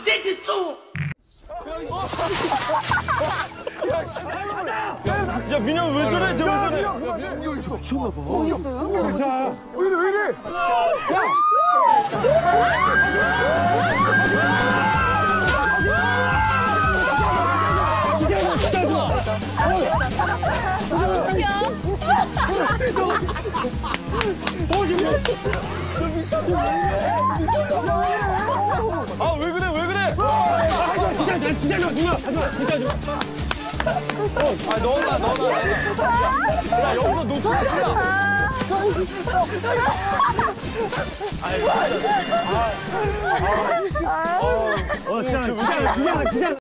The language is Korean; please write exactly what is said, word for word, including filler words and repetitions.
땡기죠. 야, 민영 왜 저래? 쟤 왜 저래? 여기 있어. 미쳤나 봐. 여기 있어요? 야, 왜 이래, 왜 이래? 야! 아, 왜 그래? 왜 그래? 진짜, 난 진짜 줘, 누나. 가져와, 진짜 줘. 아, 넣어놔, 넣어놔. 야, 여기서 놓치겠어. 어, 진짜, 진짜, 진짜, 진짜.